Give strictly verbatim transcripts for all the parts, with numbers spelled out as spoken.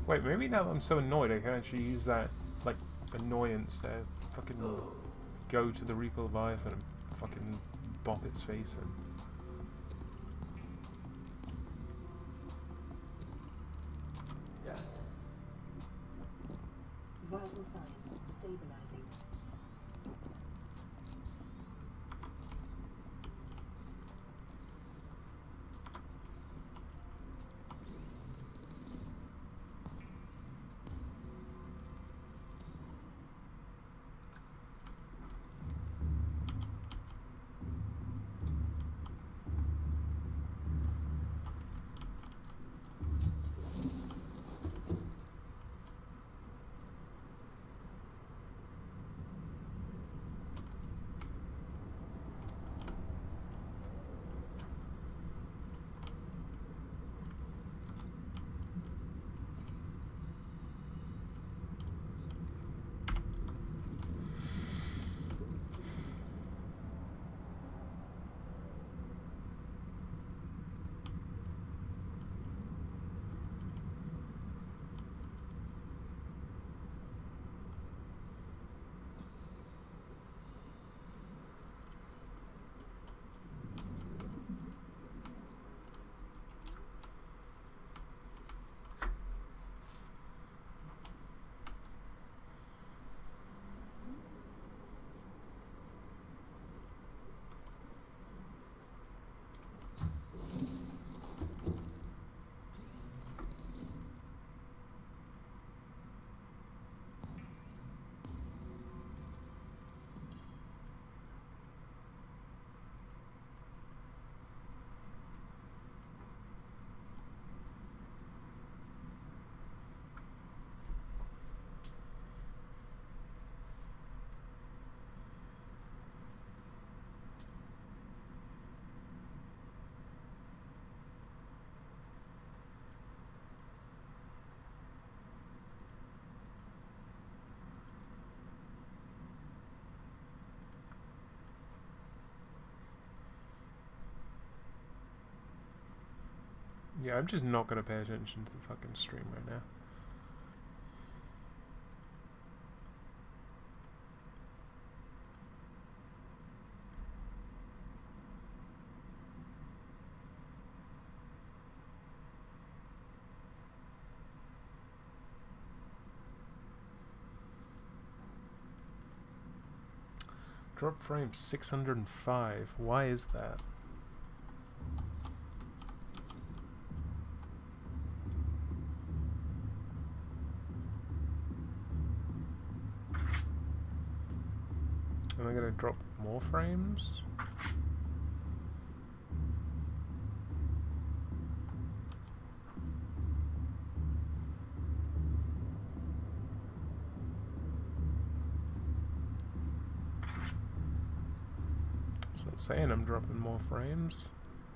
Wait, maybe now that I'm so annoyed I can actually use that, like, annoyance to fucking go to the Reaper Leviathan and fucking bop its face in. Vital signs stabilizing. Yeah, I'm just not gonna pay attention to the fucking stream right now. Drop frame six hundred five. Why is that? Am I gonna drop more frames? It's not saying I'm dropping more frames.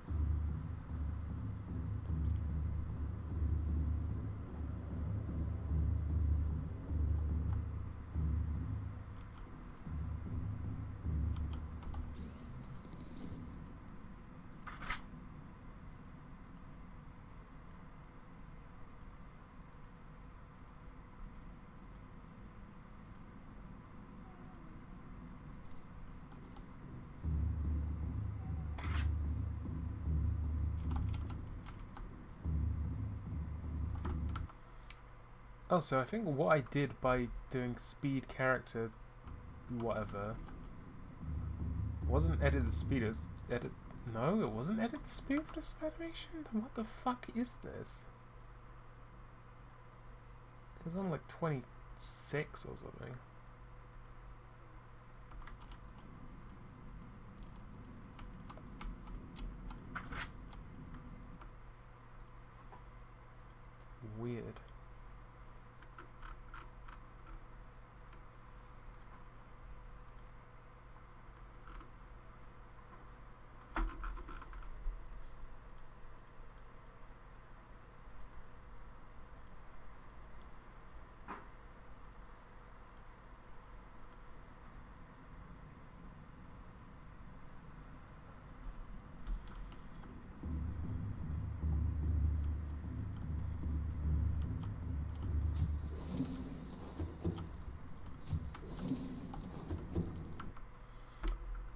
Oh, so I think what I did by doing speed character whatever wasn't edit the speed, it was edit... No, it wasn't edit the speed for this animation? Then what the fuck is this? It was on like twenty-six or something. Weird.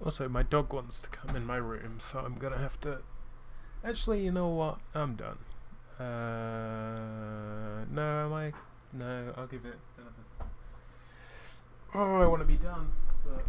Also, my dog wants to come in my room, so I'm gonna have to... Actually, you know what? I'm done. Uh, no, am I? No, I'll give it another... Oh, I want to be done, but...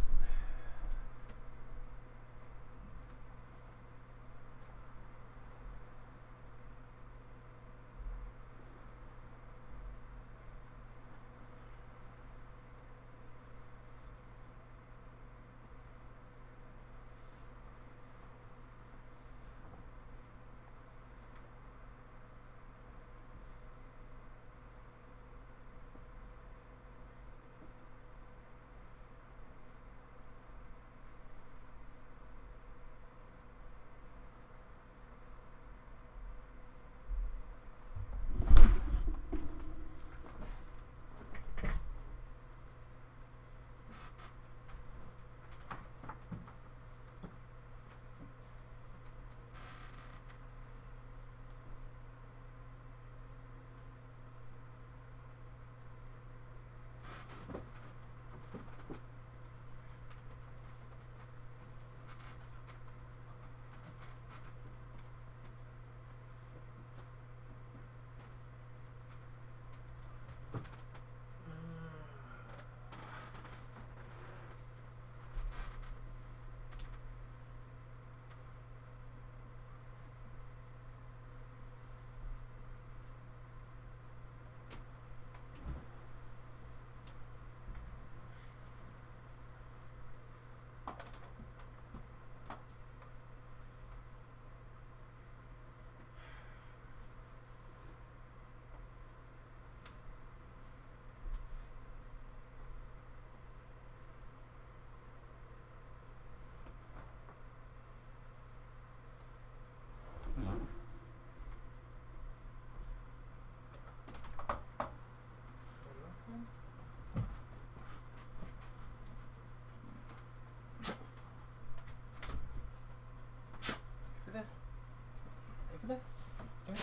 Over there? Okay.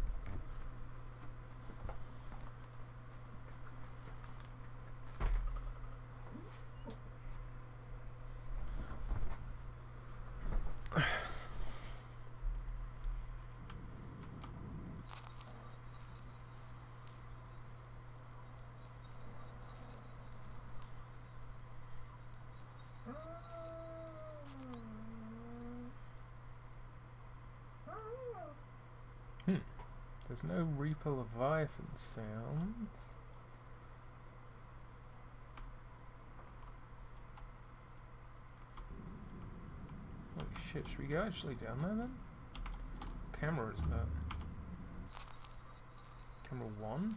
Hmm. There's no Reaper Leviathan sounds. Holy shit, should we go actually down there then? What camera is that? Camera one?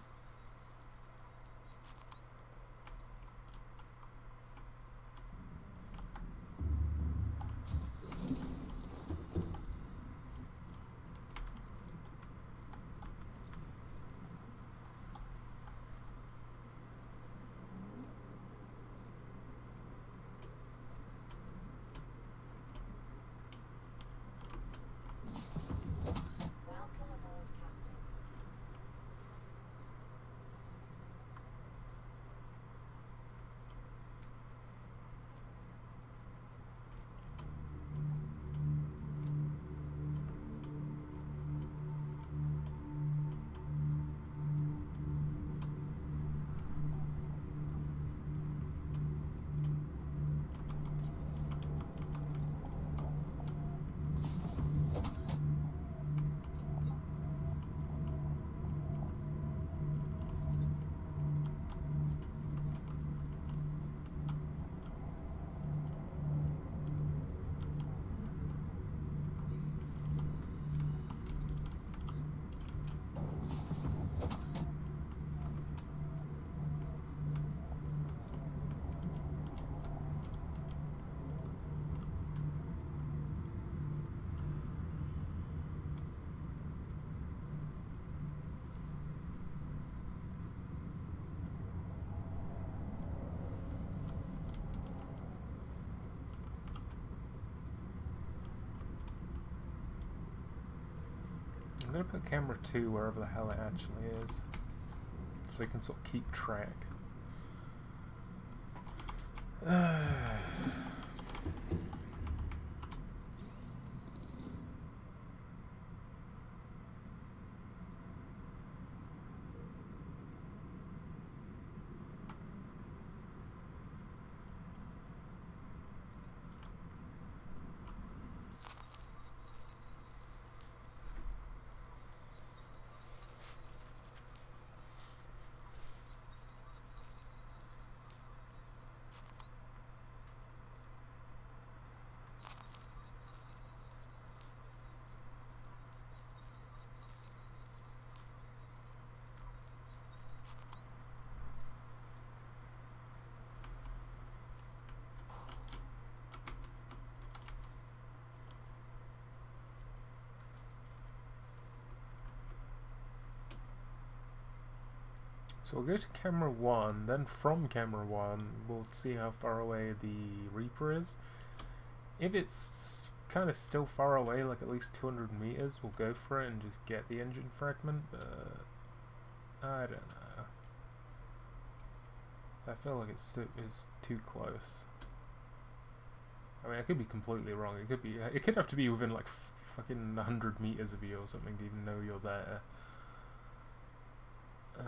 I'm gonna put camera two wherever the hell it actually is, so we can sort of keep track. Uh. So we'll go to camera one, then from camera one we'll see how far away the Reaper is. If it's kind of still far away, like at least two hundred meters, we'll go for it and just get the engine fragment, but I don't know. I feel like it's, it's too close. I mean, I could be completely wrong. It could be. It could have to be within like f fucking one hundred meters of you or something to even know you're there. Uh,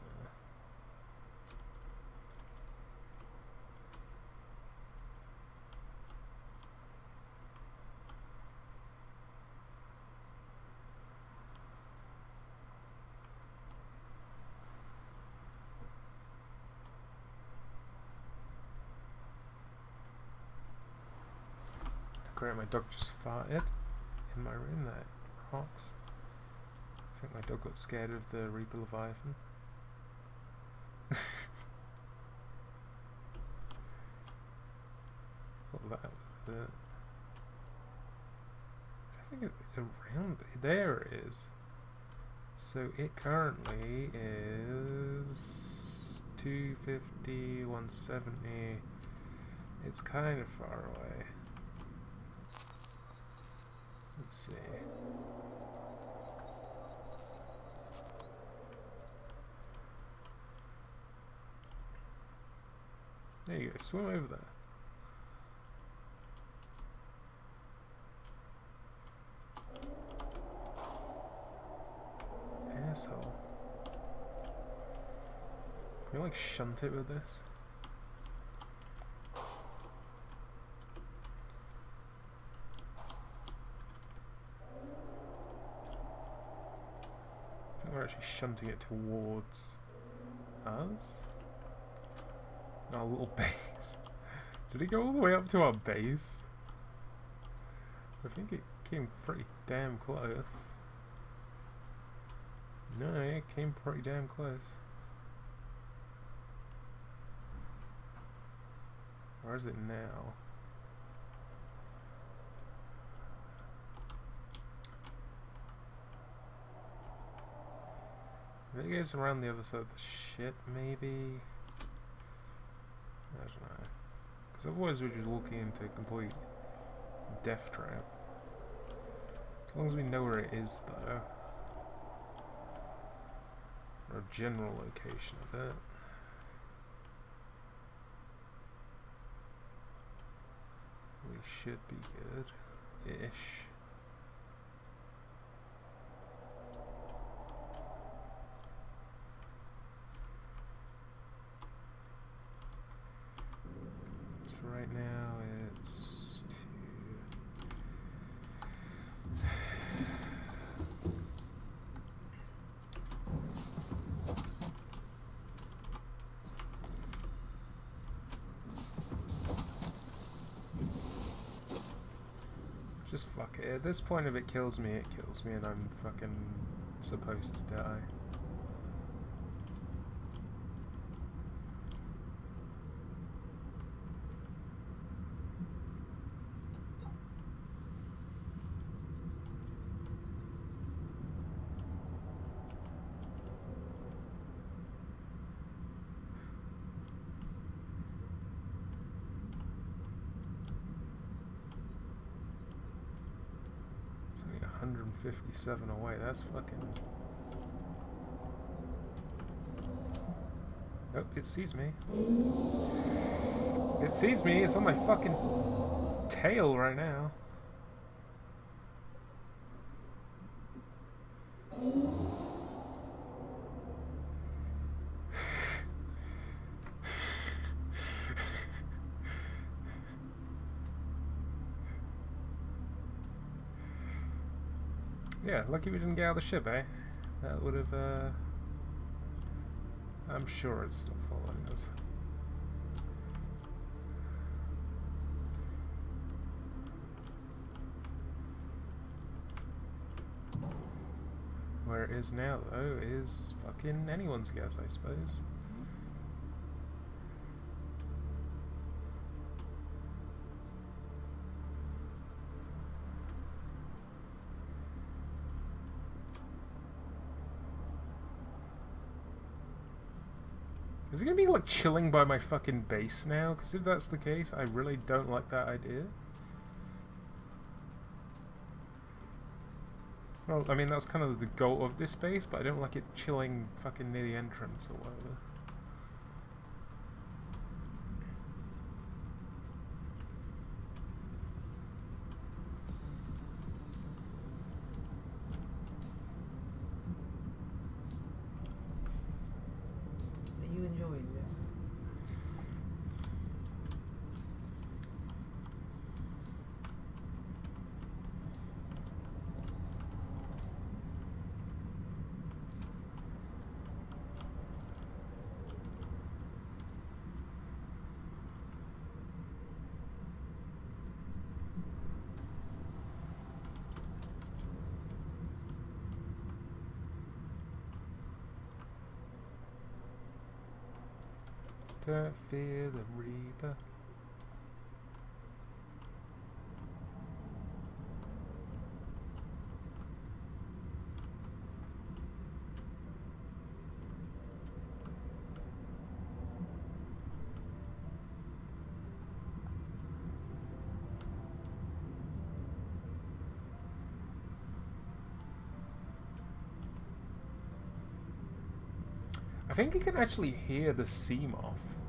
Great, my dog just farted in my room. That rocks. I think my dog got scared of the Reaper Leviathan. Thought that was it. I think it around there it is. So it currently is two fifty, one seventy. It's kind of far away. Let's see. There you go, swim over there. Asshole. Can we like shunt it with this? I think we're actually shunting it towards us. Our little base. Did it go all the way up to our base? I think it came pretty damn close. No, it came pretty damn close. Where is it now? If it goes around the other side of the ship, maybe? I don't know. Because otherwise we're just walking into a complete death trap. As long as we know where it is, though. Or a general location of it. We should be good-ish. So right now it's two. Just fuck it. At this point, if it kills me, it kills me, and I'm fucking supposed to die. one hundred fifty-seven away, that's fucking... Oh, it sees me. It sees me, it's on my fucking tail right now. Yeah, lucky we didn't get out of the ship, eh? That would have, uh... I'm sure it's still following us. Where it is now, though, is fucking anyone's guess, I suppose. Is it gonna be like chilling by my fucking base now? Because if that's the case, I really don't like that idea. Well, I mean, that's kind of the goal of this base, but I don't like it chilling fucking near the entrance or whatever. Are you enjoying this? Don't fear the Reaper. I think you can actually hear the Seamoth.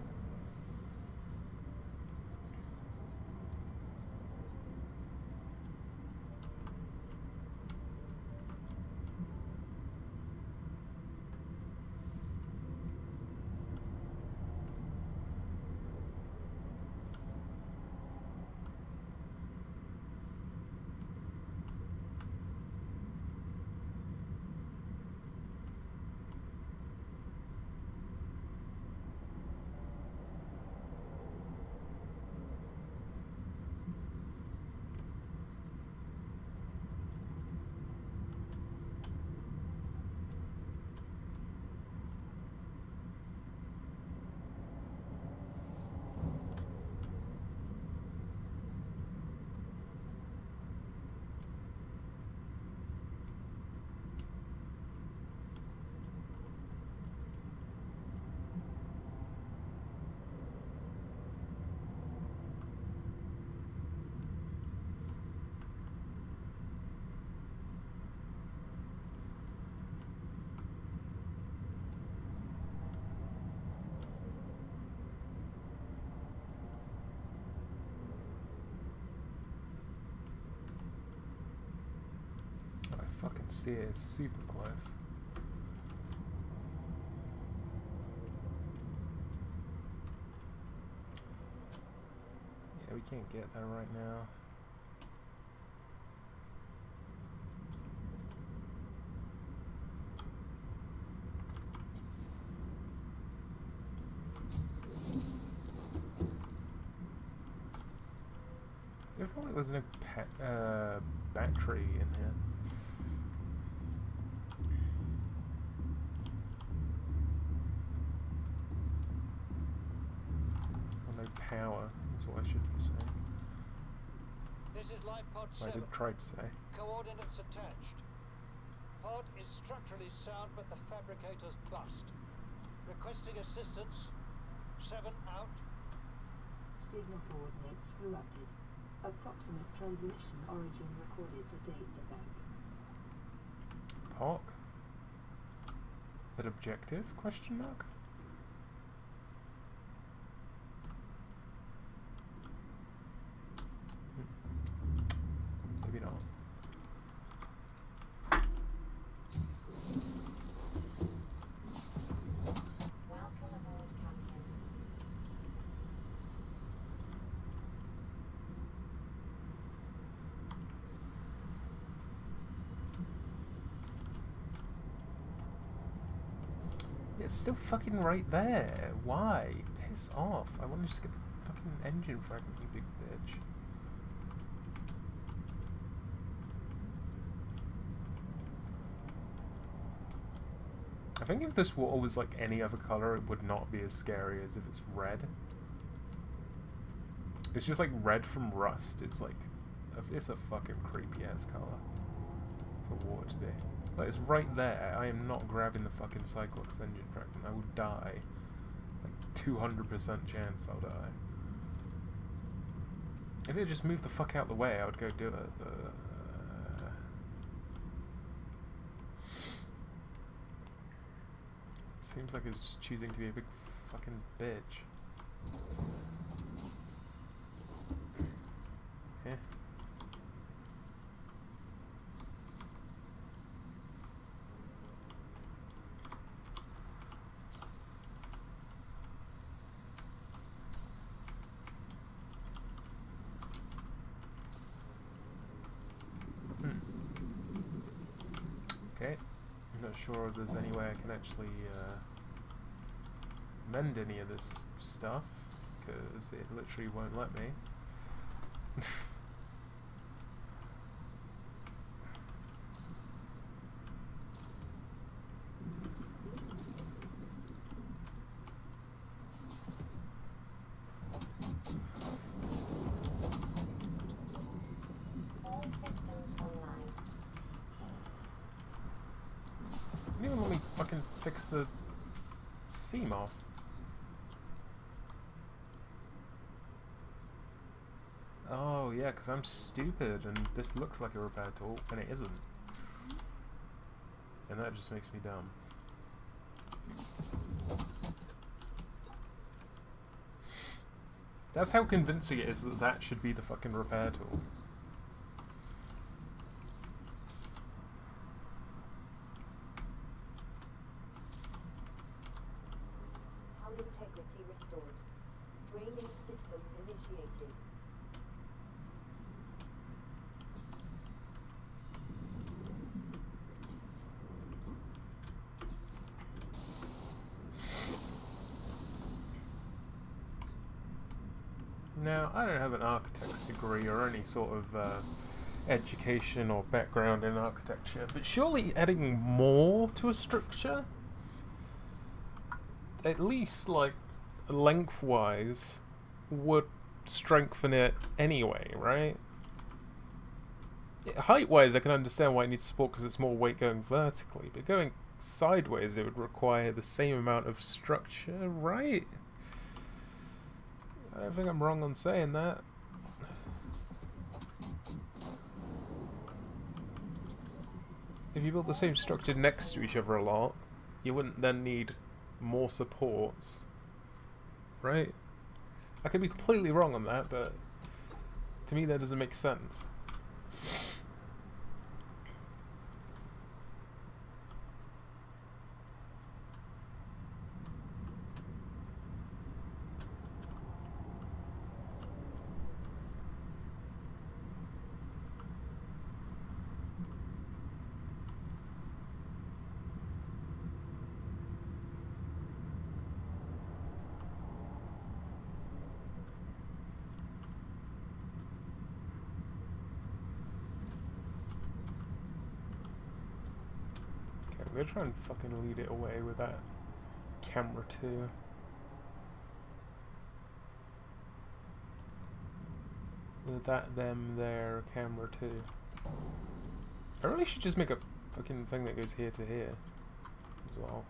I can see it, it's super close. Yeah, we can't get there right now. I feel like there's no pet, uh, battery in here. Power is what I should be saying. This is life pod I seven. did try to say. Coordinates attached. Pod is structurally sound, but the fabricator's bust. Requesting assistance. Seven out. Signal coordinates corrupted. Approximate transmission origin recorded to data bank. P O C? That objective? Question mark? Maybe not. Welcome aboard, Captain. It's still fucking right there. Why? Piss off. I want to just get the fucking engine fragment, you big bitch. I think if this water was like any other color, it would not be as scary as if it's red. It's just like red from rust. It's like, it's a fucking creepy ass color for water to be. Like, it's right there. I am not grabbing the fucking Cyclops engine fragment. I will die Like two hundred percent chance I'll die. If it just moved the fuck out of the way, I would go do it, but... Uh, seems like it's just choosing to be a big fucking bitch. Yeah. Okay, I'm not sure if there's any way I can actually uh, mend any of this stuff, because it literally won't let me. All systems online. Didn't even let me fucking fix the seam off. Oh yeah, because I'm stupid and this looks like a repair tool and it isn't. And that just makes me dumb. That's how convincing it is that that should be the fucking repair tool. Hull integrity restored. Draining systems initiated. Now, I don't have an architect's degree or any sort of uh, education or background in architecture, but surely adding more to a structure, at least like lengthwise, would strengthen it anyway, right? Height-wise, I can understand why it needs support because it's more weight going vertically, but going sideways, it would require the same amount of structure, right? I don't think I'm wrong on saying that. If you built the same structure next to each other a lot, you wouldn't then need more supports, right? I could be completely wrong on that, but to me that doesn't make sense. I'm gonna try and fucking lead it away with that camera too. With that, them, there, camera too. I really should just make a fucking thing that goes here to here as well.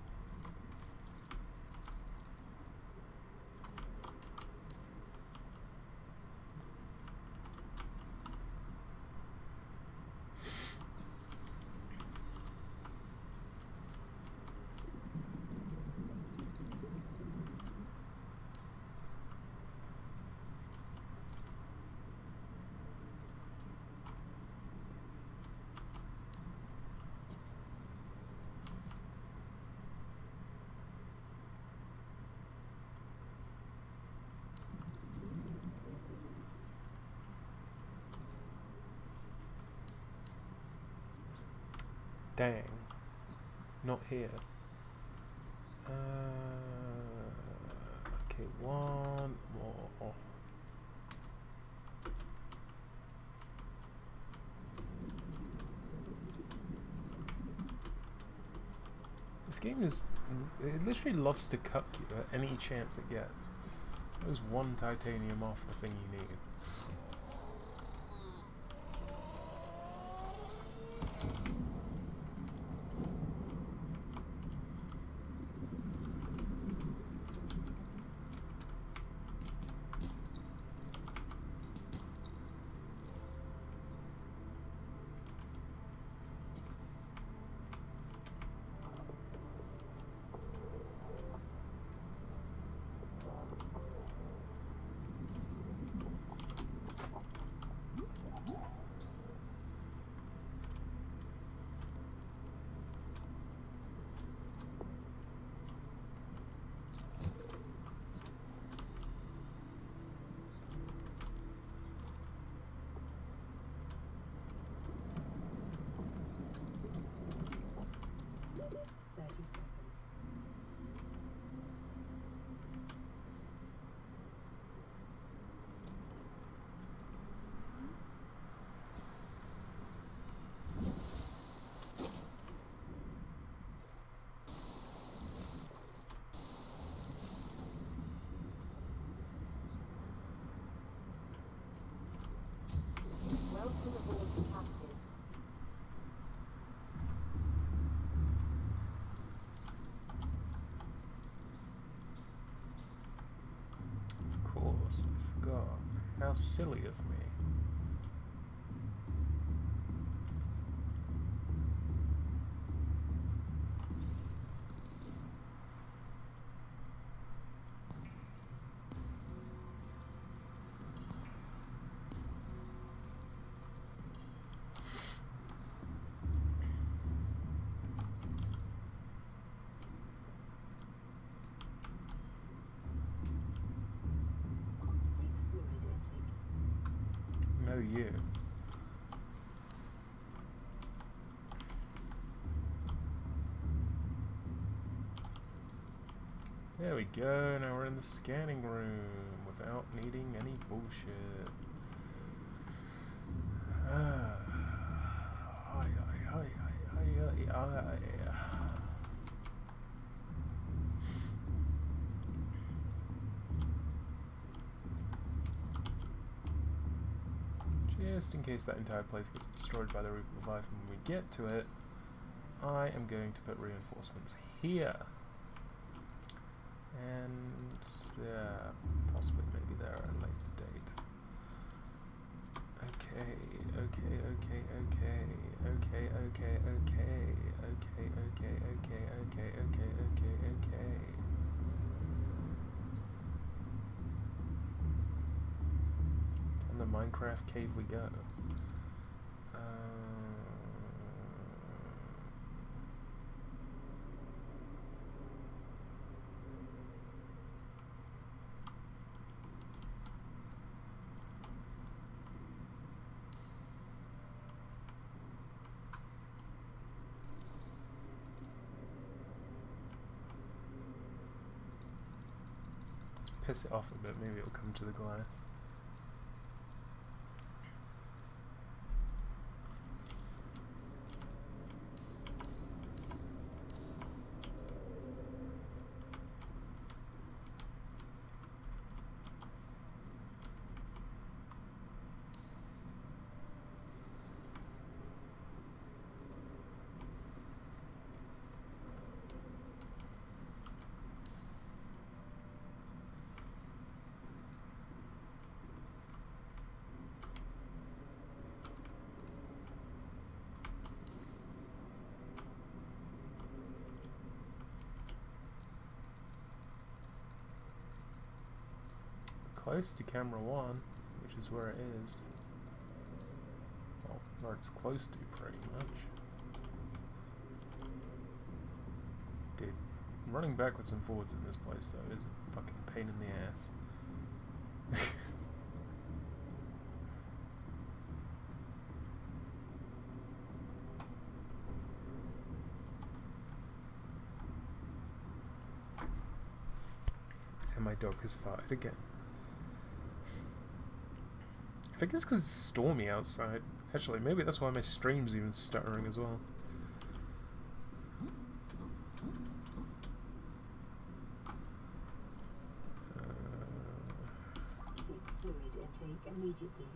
Dang. Not here. Uh, okay, one more. This game is... it literally loves to cuck you at any chance it gets. There's one titanium off the thing you need. silly of me. Safe fluid intake. No, you. There we go, now we're in the scanning room without needing any bullshit. Ah. Hi, hi, hi, hi, hi, hi, hi. Just in case that entire place gets destroyed by the Reaper of Life when we get to it, I am going to put reinforcements here. And yeah, possibly maybe there at a later date. Okay, okay, okay, okay, okay, okay, okay, okay, okay, okay, okay, okay, okay, okay. And the Minecraft cave we go. Uh, piss it off a bit, maybe it'll come to the glass. Close to camera one, which is where it is. Well, where it's close to, pretty much. Dude, running backwards and forwards in this place, though, is a fucking pain in the ass. And my dog has farted again. I think it's because it's stormy outside. Actually, maybe that's why my stream's even stuttering as well. Uh, Seek fluid intake immediately.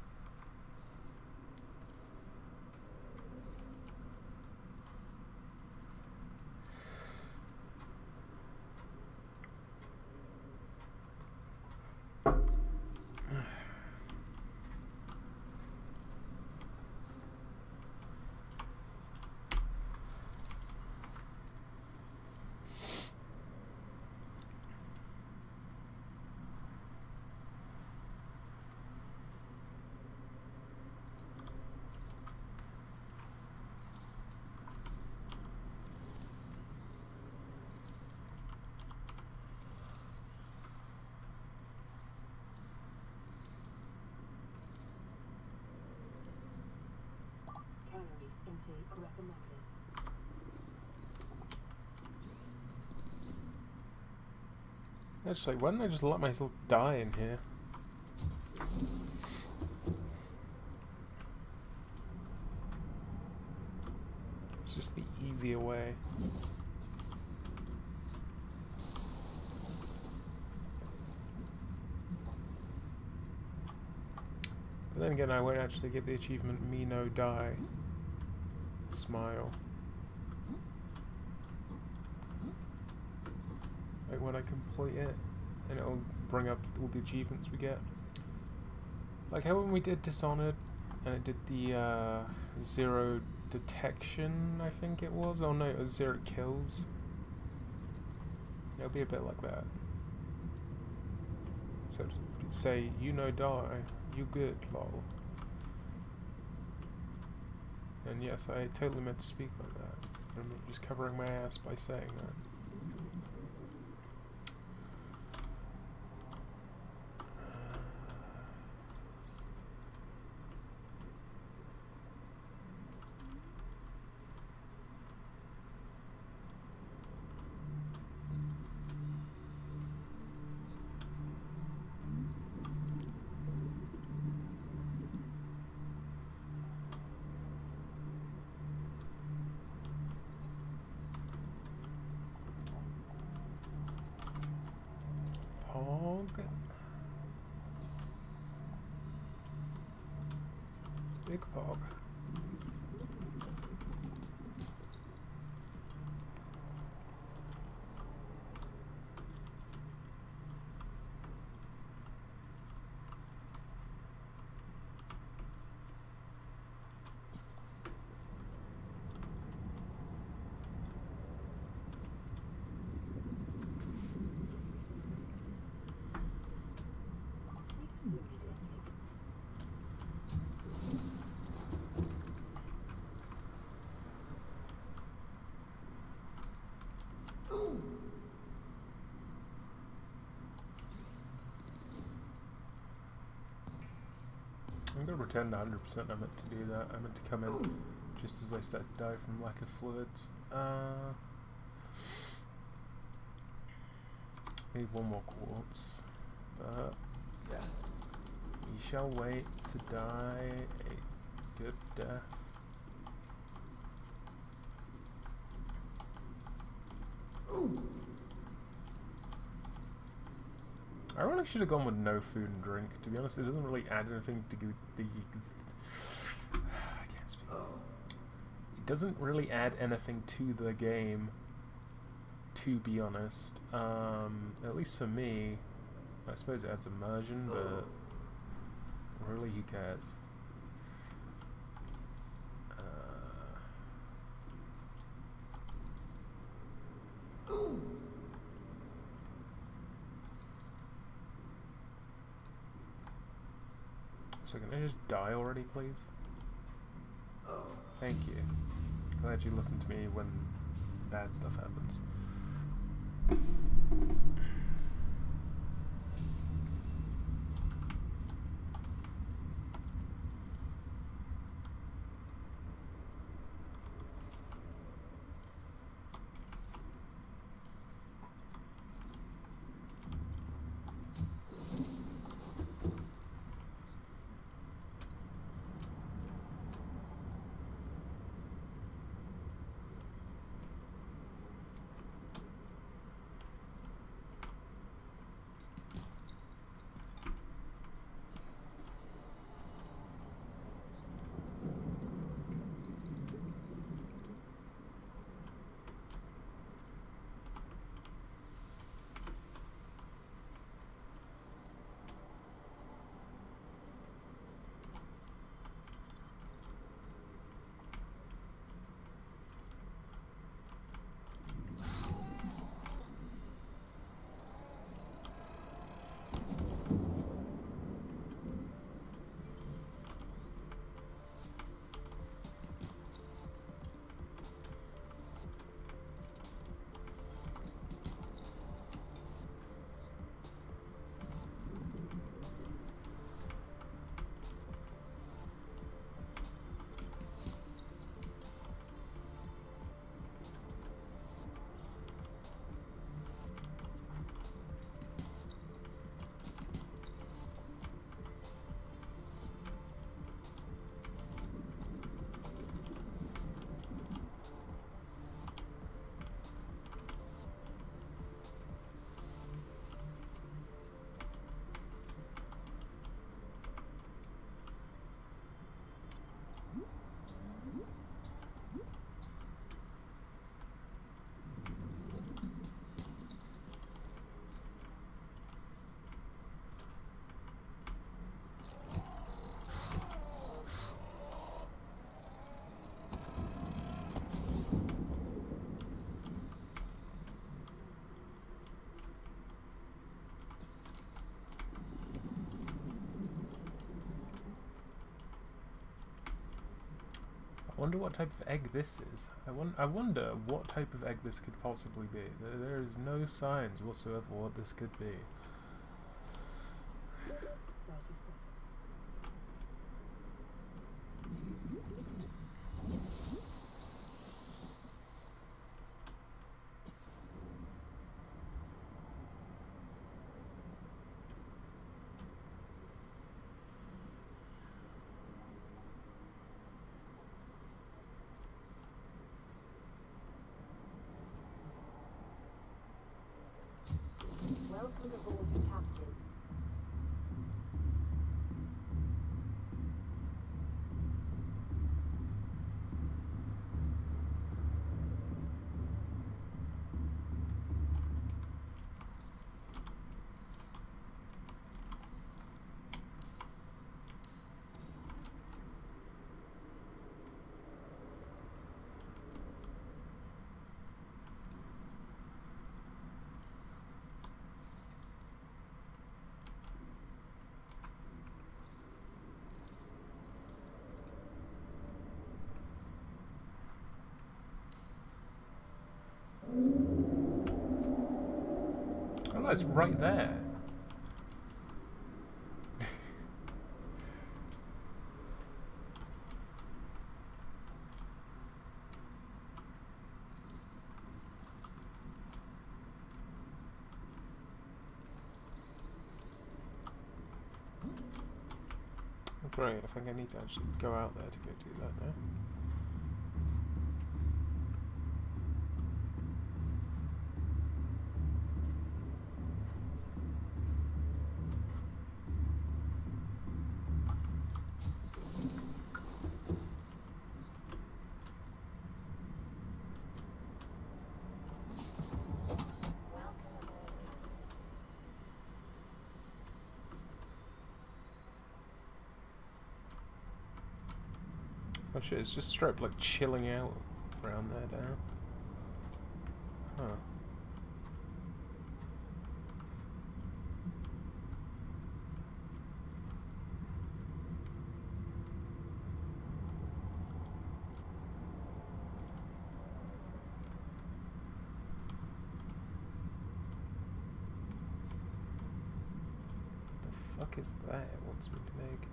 Calorie intake recommended. Actually, why didn't I just let myself die in here? It's just the easier way. But then again, I won't actually get the achievement Me No Die. Smile. Like when I complete it, and it'll bring up all the achievements we get. Like how when we did Dishonored, and it did the uh, zero detection, I think it was. Oh no, it was zero kills. It'll be a bit like that. So say, you know, die, you good, lol. And yes, I totally meant to speak like that. I'm just covering my ass by saying that. Pog. Big Pog. See fluid intake. I'm gonna pretend one hundred percent I meant to do that. I meant to come in just as I started to die from lack of fluids. Uh, need one more quartz. But we shall wait to die a good death. I really should have gone with no food and drink. To be honest, it doesn't really add anything to the. I can't speak. It doesn't really add anything to the game. To be honest, um, at least for me, I suppose it adds immersion, but really, who cares? Uh, So can I just die already, please? Thank you. Glad you listened to me when bad stuff happens. wonder what type of egg this is. I, won I wonder what type of egg this could possibly be. There, there is no signs whatsoever what this could be. thirty seconds. Welcome aboard, Captain. Oh, it's right there. Great, I think I need to actually go out there to go do that now. Oh shit, it's just straight up like chilling out around there now. Huh. The fuck is that it wants me to make?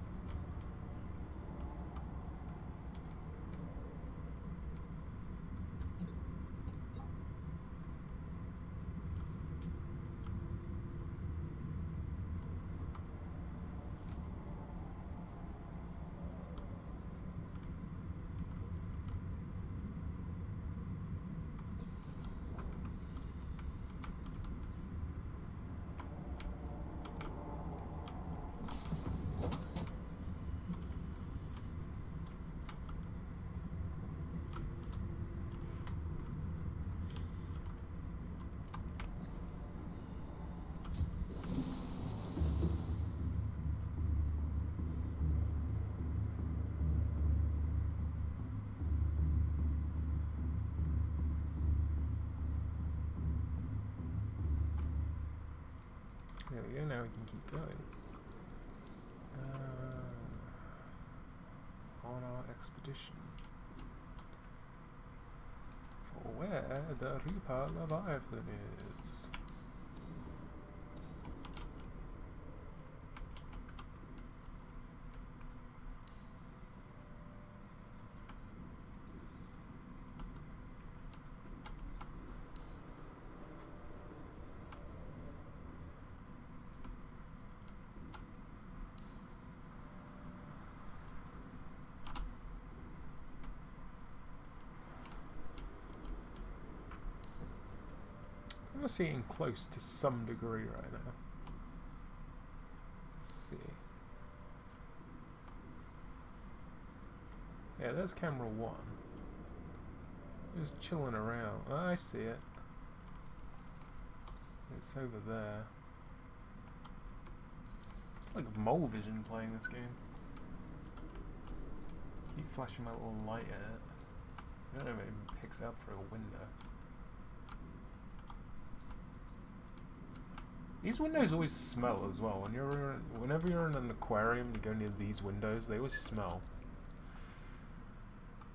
There we go, now we can keep going. Uh, on our expedition. For where the Reaper Leviathan is. I'm seeing close to some degree right now. Let's see. Yeah, there's camera one. Just chilling around. Oh, I see it. It's over there. It's like mole vision playing this game. Keep flashing my little light at it. I don't know if it even picks up through a window. These windows always smell as well. When you're, whenever you're in an aquarium, you go near these windows, they always smell.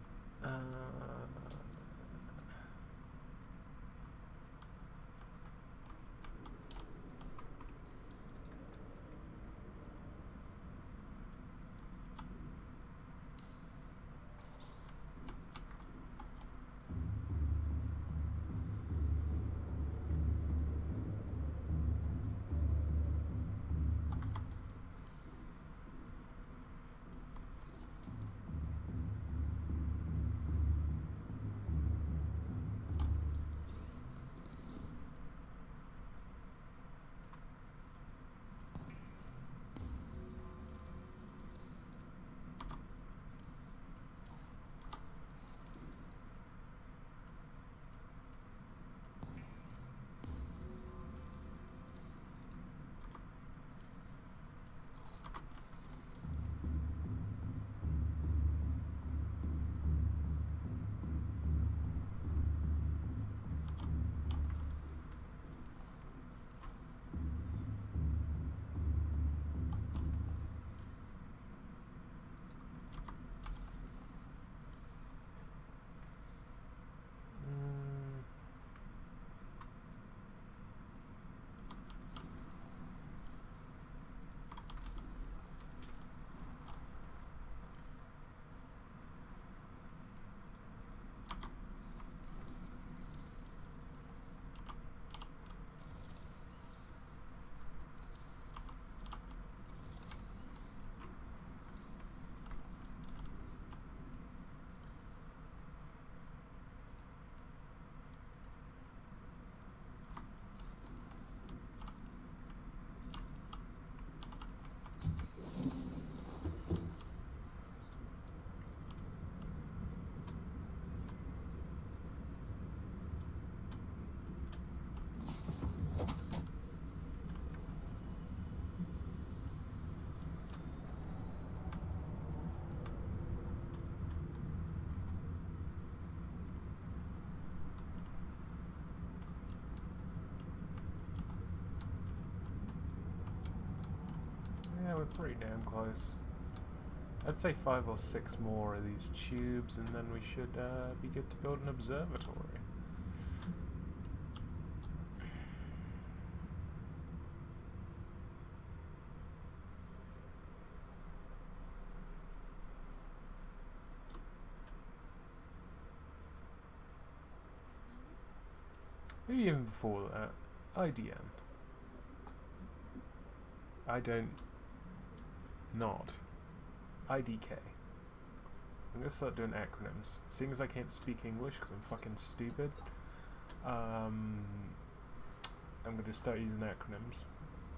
Yeah, we're pretty damn close. I'd say five or six more of these tubes, and then we should uh, be good to build an observatory. Maybe even before that, I D N. I don't not. I D K. I'm gonna start doing acronyms. Seeing as I can't speak English because I'm fucking stupid, um, I'm gonna start using acronyms.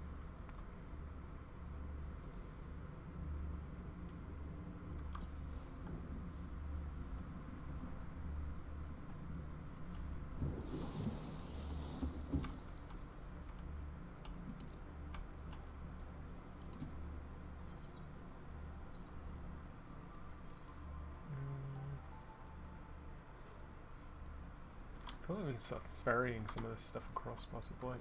I feel like we can start ferrying some of this stuff across, possibly.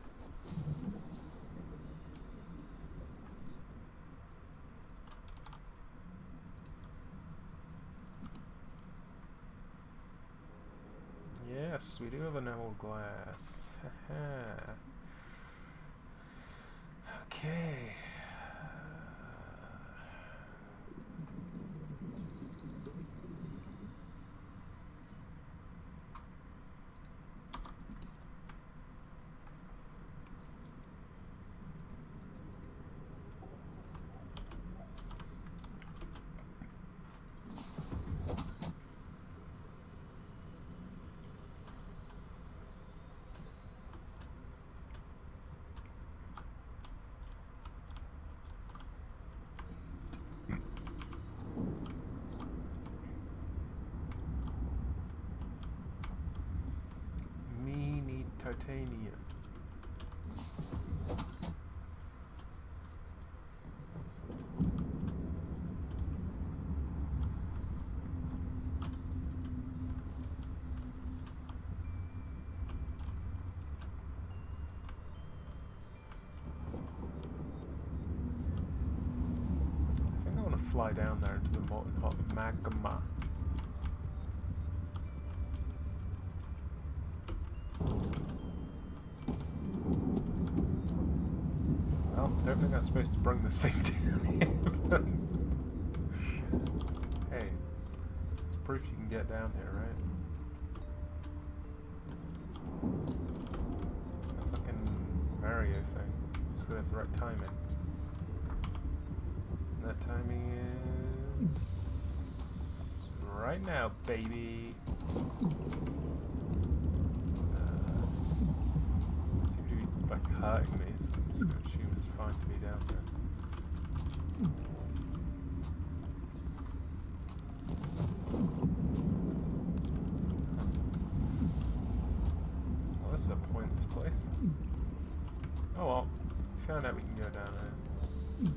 Yes, we do have an emerald glass. Haha. Okay. Titanium. I think I want to fly down there into the molten hot magma. I don't think I'm supposed to bring this thing down here. Hey, it's proof you can get down here, right? A fucking Mario thing. Just gotta have the right timing. And that timing is right now, baby. Uh, seems to be like hurting me, so I'm just gonna assume it's fine to be down there. Well, this is a pointless place. Oh well, we found out we can go down there.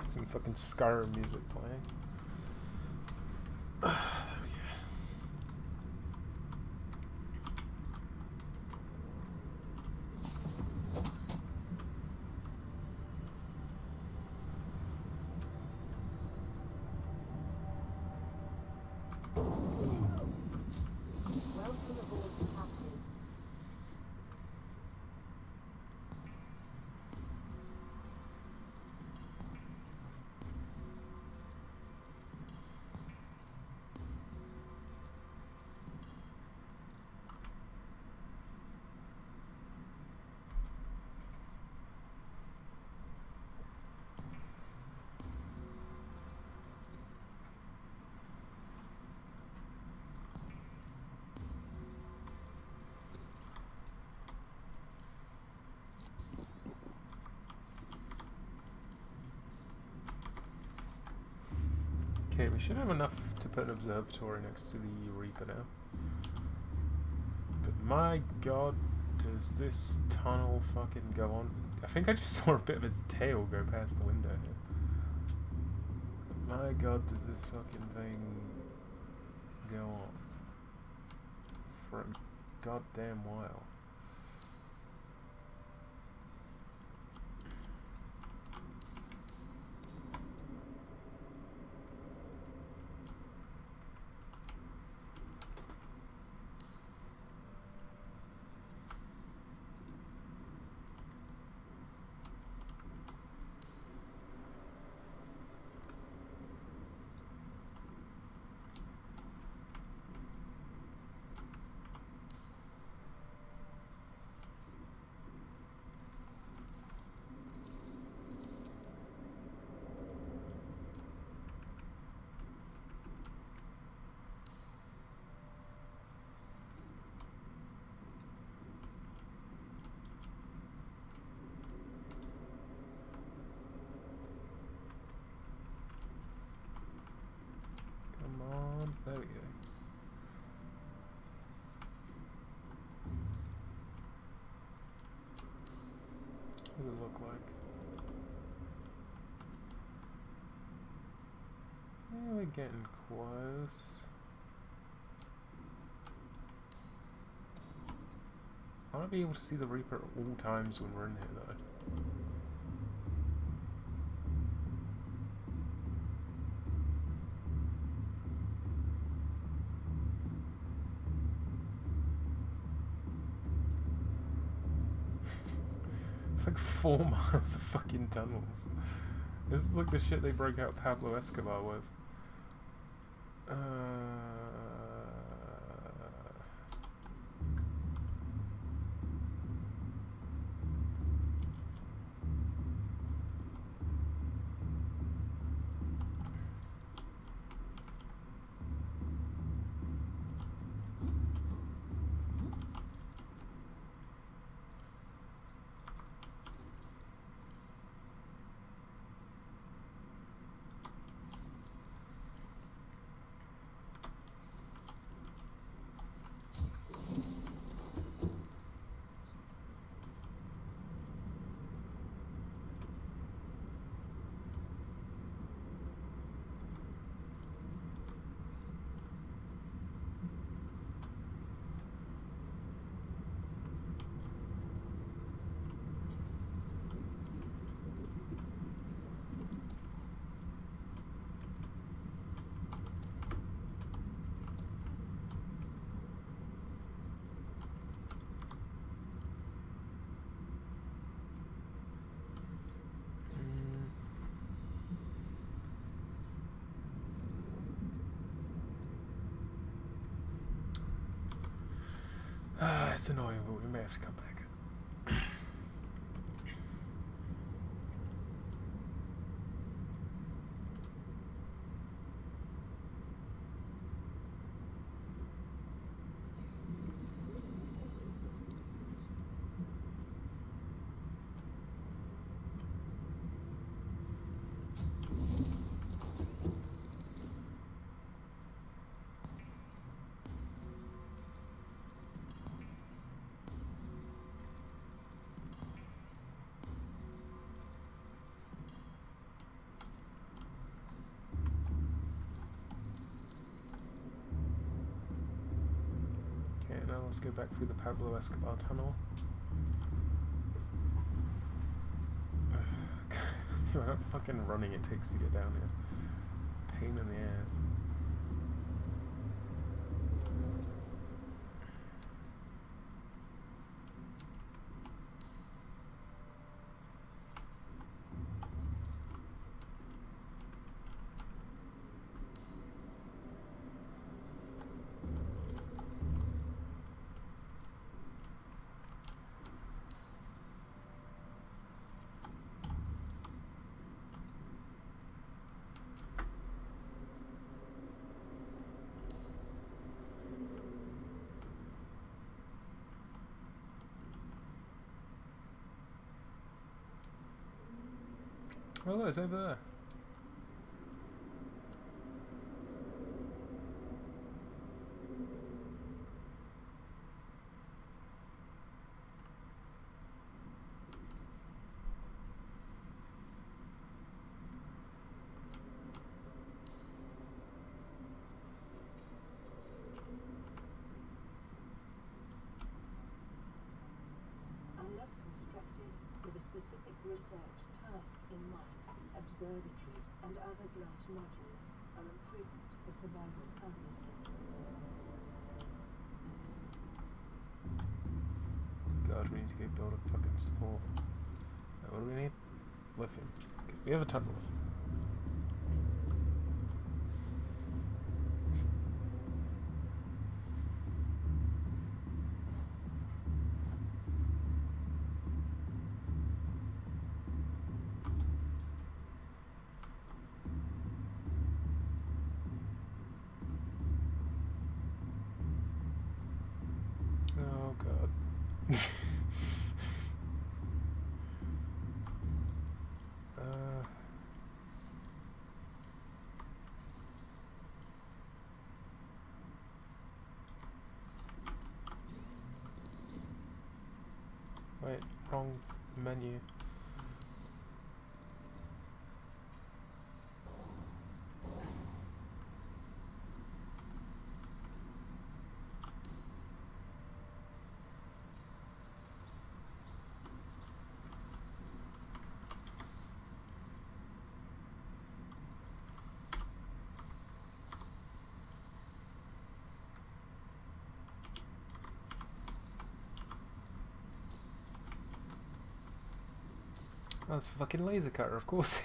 Some fucking Skyrim music playing. There we go. Welcome aboard the Captain. Okay, we should have enough to put an observatory next to the Reaper now. But my god, does this tunnel fucking go on? I think I just saw a bit of his tail go past the window here. My god, does this fucking thing go on for a goddamn while. Come on, there we go. What does it look like? Yeah, we're getting close. I want to be able to see the Reaper at all times when we're in here though. It's like four miles of fucking tunnels. This is like the shit they broke out Pablo Escobar with. Uh... Ah, it's annoying, but we may have to come back. now let's go back through the Pablo Escobar tunnel. The amount of fucking running it takes to get down here. Pain in the ass. Oh, look, it's over there. Unless constructed with a specific research task in mind, observatories and other glass modules are imprudent for survival purposes. God, we need to go build a fucking support. Now, what do we need? Lithium. Okay, we have a ton of lithium. Oh god. uh, wait, wrong menu. Oh, it's a fucking laser cutter, of course.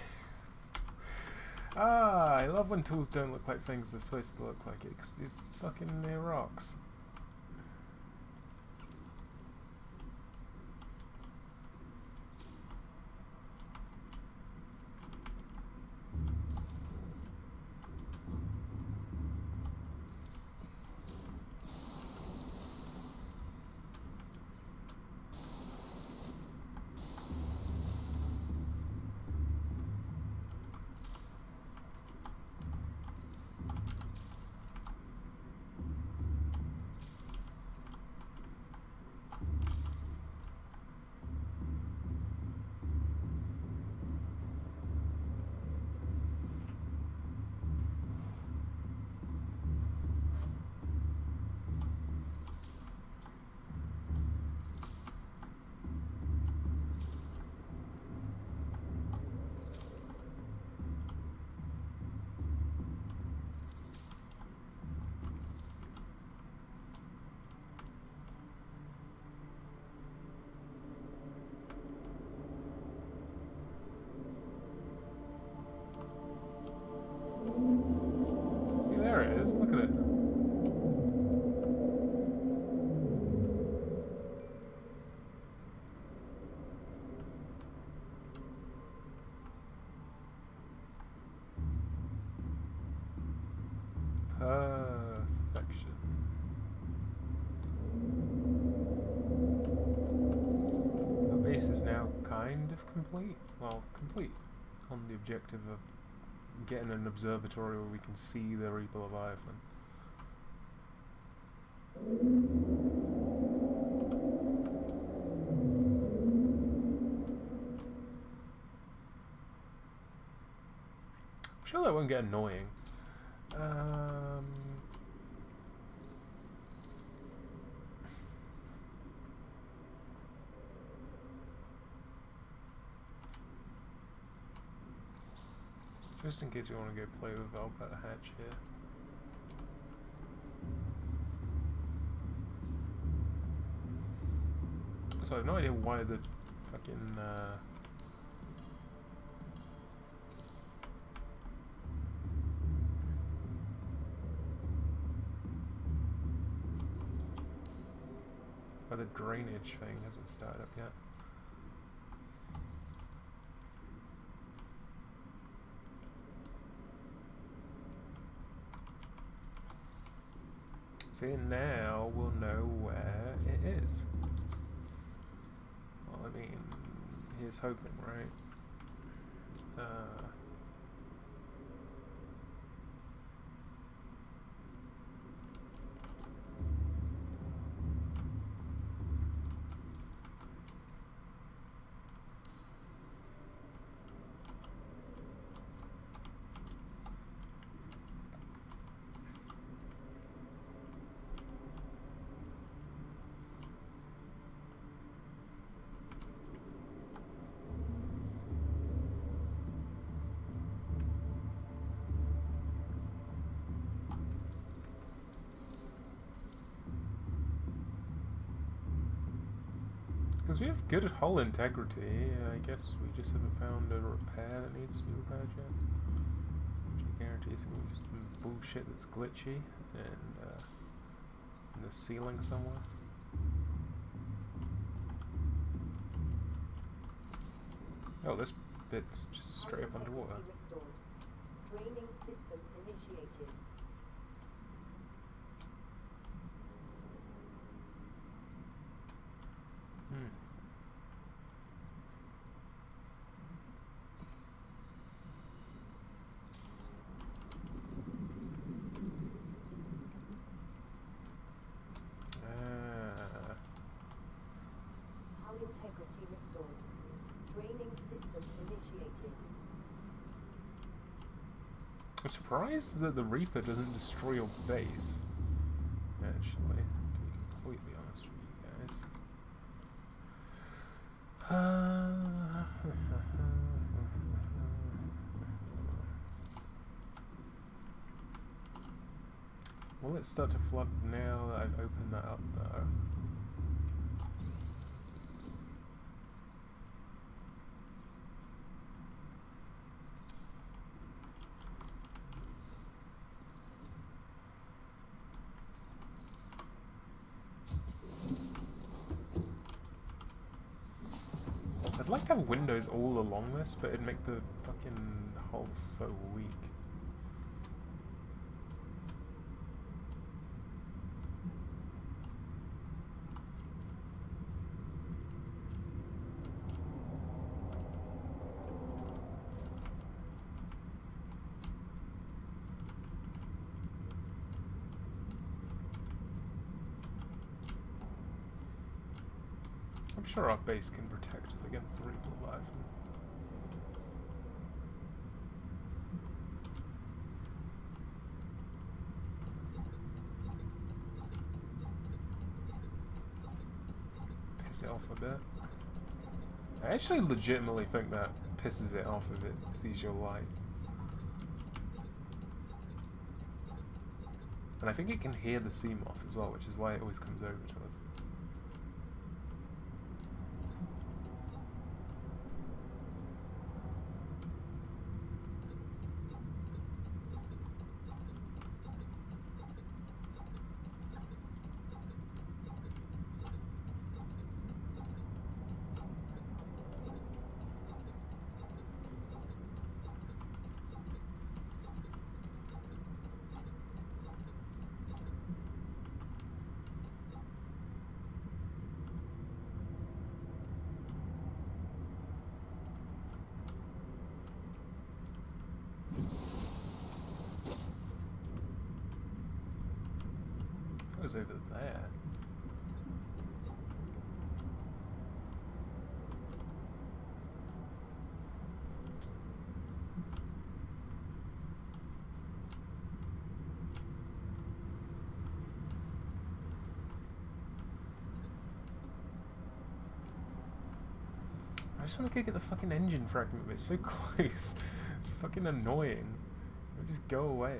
Ah, I love when tools don't look like things they're supposed to look like it, 'cause it's fucking near rocks. There it is, look at it. Perfection. Our base is now kind of complete. Well, complete on the objective of getting an observatory where we can see the Reaper Leviathan. I'm sure that won't get annoying. Um, Just in case you want to go play with Albert Hatch here. So I have no idea why the fucking uh why the drainage thing hasn't started up yet. See, now we'll know where it is. Well, I mean, here's hoping, right? Uh, Because we have good hull integrity, I guess we just haven't found a repair that needs to be repaired yet. Which I guarantee is going to be some bullshit that's glitchy and uh, in the ceiling somewhere. Oh, this bit's just straight up underwater. Restored. Draining systems initiated. Hmm. Ah. Hull integrity restored. Draining systems initiated. I'm surprised that the Reaper doesn't destroy your base. Actually, to be completely honest with you guys. Uh, Will it start to flood now that I've opened that up though? I'd like to have windows all along this, but it'd make the fucking hull so weak. I'm sure our base can protect us against the Reaper Leviathan. Piss it off a bit. I actually legitimately think that pisses it off if it sees your light. And I think it can hear the Seamoth as well, which is why it always comes over to us. Goes over there. I just want to go get the fucking engine fragment, but it's so close. It's fucking annoying. Just go away.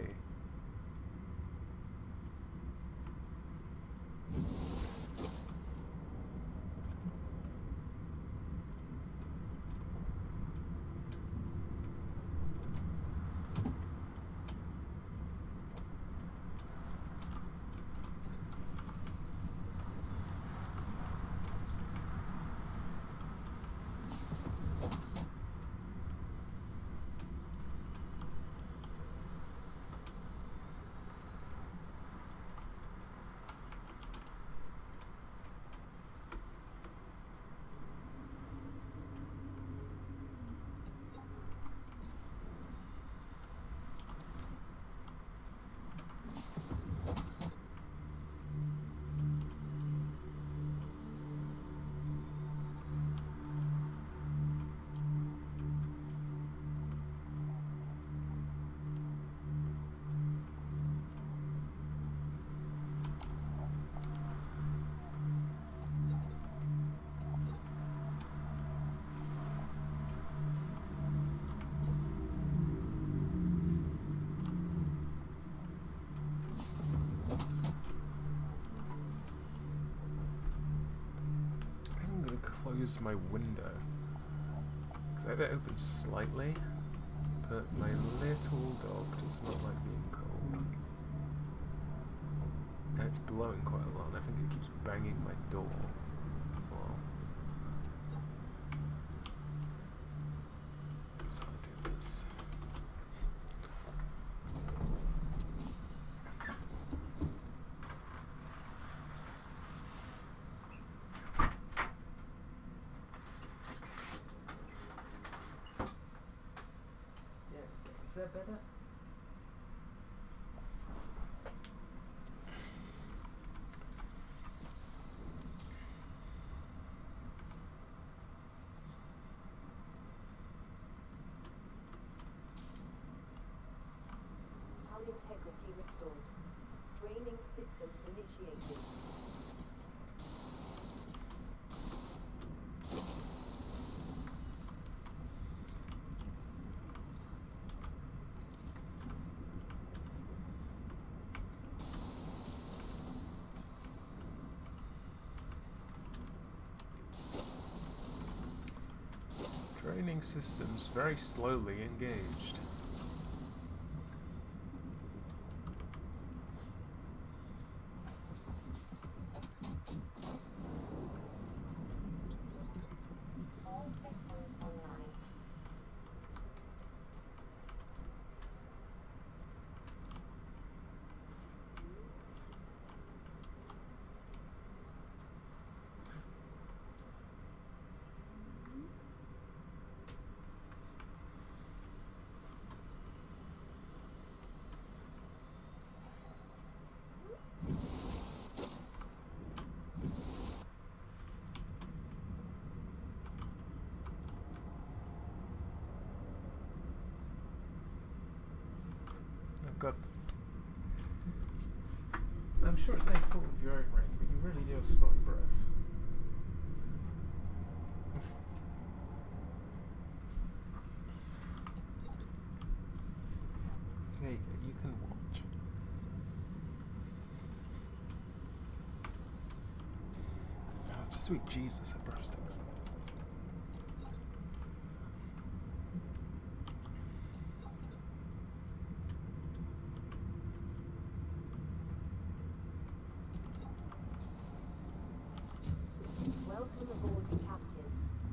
Close my window because I have it open slightly, but my little dog does not like being cold, and it's blowing quite a lot, and I think it keeps banging my door as well. So I'll do this. Is that better? Hull integrity restored. Draining systems initiated. Draining systems very slowly engaged. All systems online. I've got. I'm sure it's no fault of your own ring, but you really do have spotty breath. There you go. You can watch. Oh, sweet Jesus, a breath stinks. Welcome aboard, Captain.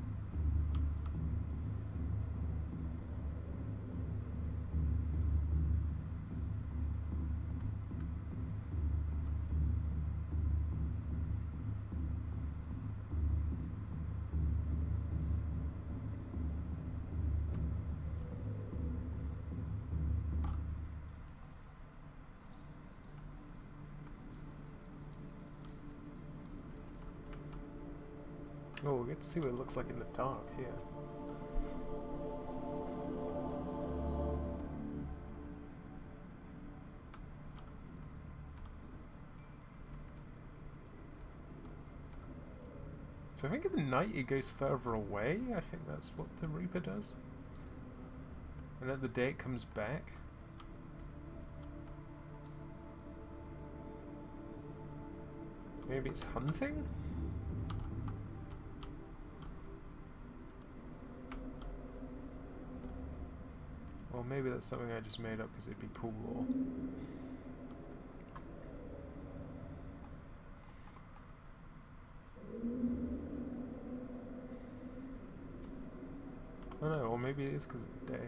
Oh, we'll get to see what it looks like in the dark here. So I think at the night it goes further away. I think that's what the Reaper does. And at the day it comes back. Maybe it's hunting? Or maybe that's something I just made up because it'd be cool lore. Oh no, or maybe it is because it's day.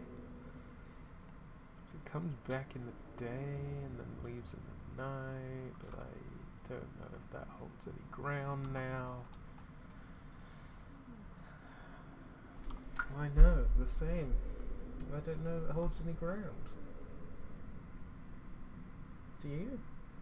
So it comes back in the day and then leaves in the night, but I don't know if that holds any ground now. I know, the same. I don't know if it holds any ground. Do you?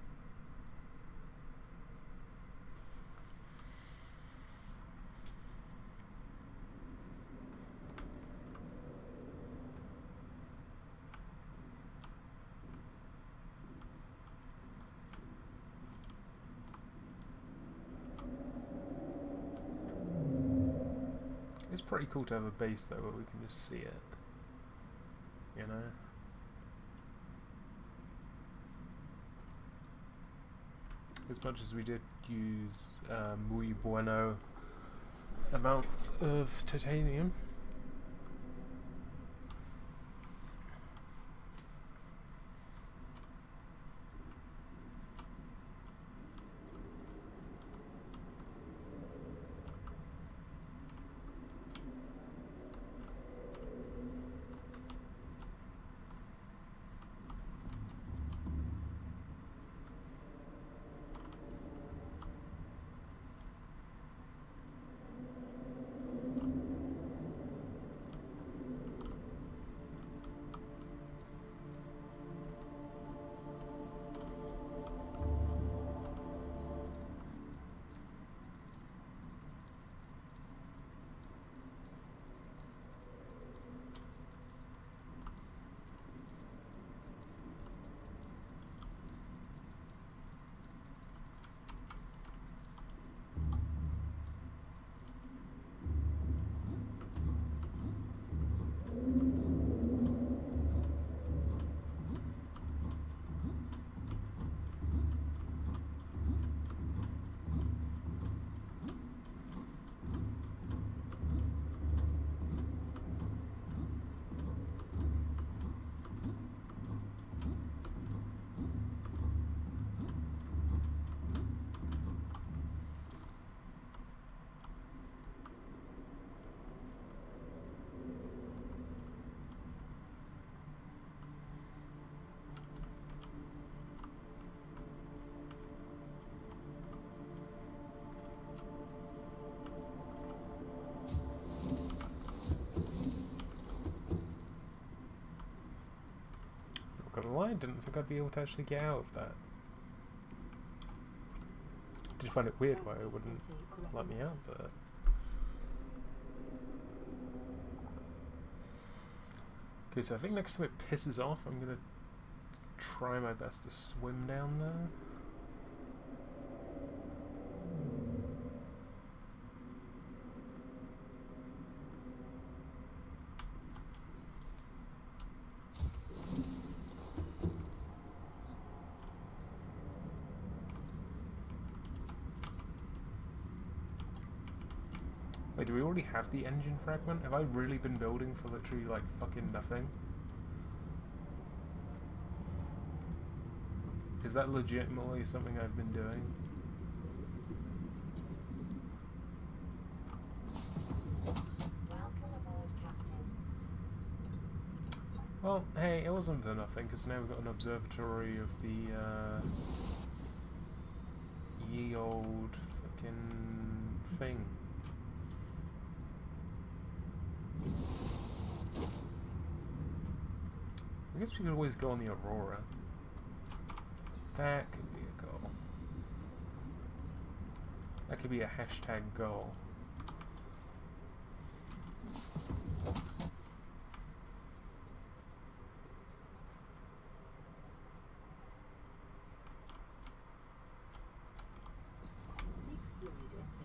It's pretty cool to have a base though where we can just see it. You know? As much as we did use uh, muy bueno amounts of titanium. I didn't think I'd be able to actually get out of that. I did find it weird why it wouldn't let me out of it. Okay, so I think next time it pisses off, I'm gonna try my best to swim down there. Wait, do we already have the engine fragment? Have I really been building for literally like fucking nothing? Is that legitimately something I've been doing? Welcome aboard, Captain. Well, hey, it wasn't for nothing, because now we've got an observatory of the, uh... ye old fucking thing. I guess we could always go on the Aurora. That could be a goal. That could be a hashtag goal. Seek fluid intake.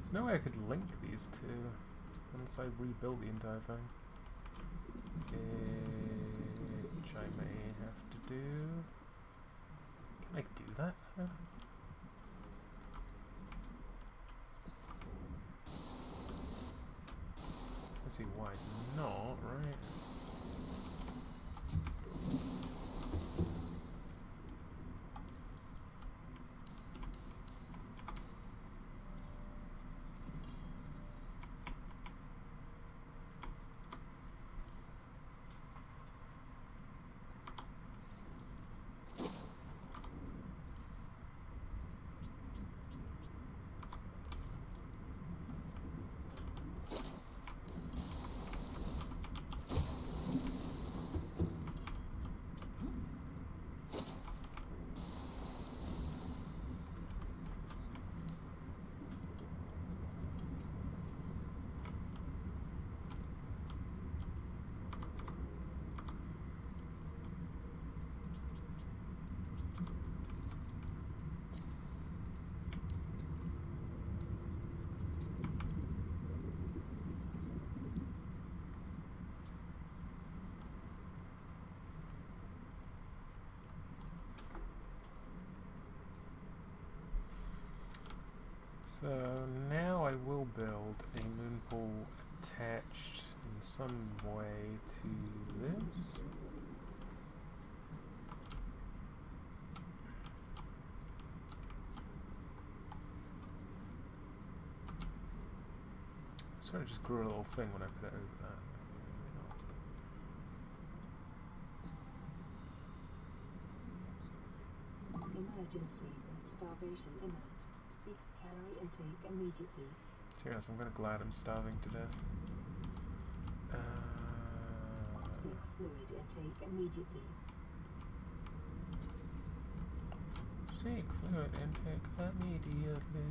There's no way I could link these two unless I rebuild the entire thing. Which I may have to do. Can I do that? Let's see, why not, right? So now I will build a moon pool attached in some way to this. So it just grew a little thing when I put it over that. Emergency. Starvation imminent. Seek calorie intake immediately. Serious, I'm gonna glad I'm starving to death. Uh, Seek fluid intake immediately. Seek fluid intake immediately.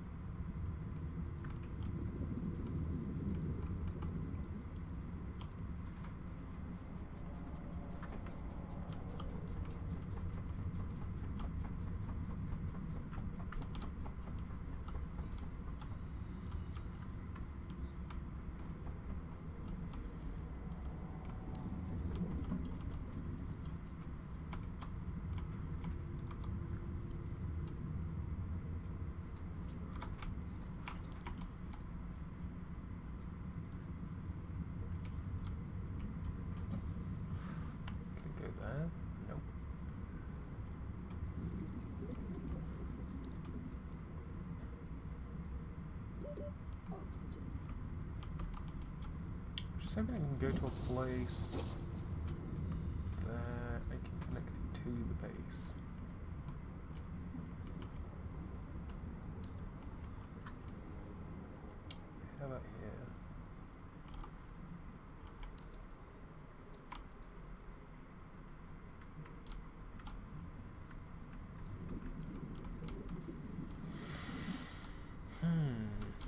Just hoping I can go to a place that I can connect to the base. How about here? Hmm.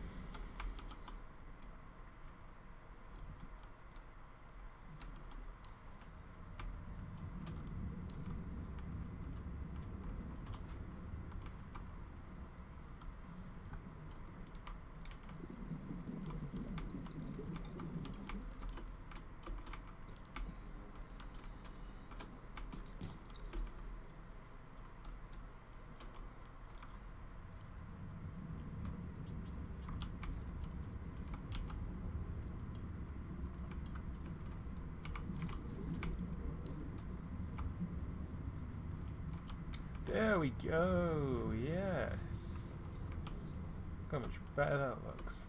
There we go, yes. Look how much better that looks.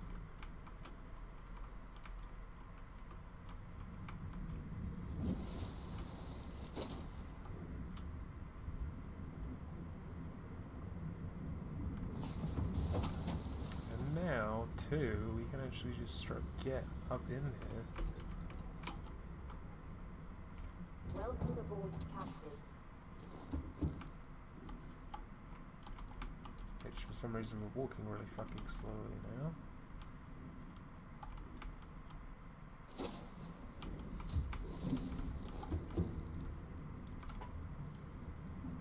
And now, too, we can actually just start get up in here. Welcome aboard, Captain. Which for some reason we're walking really fucking slowly now.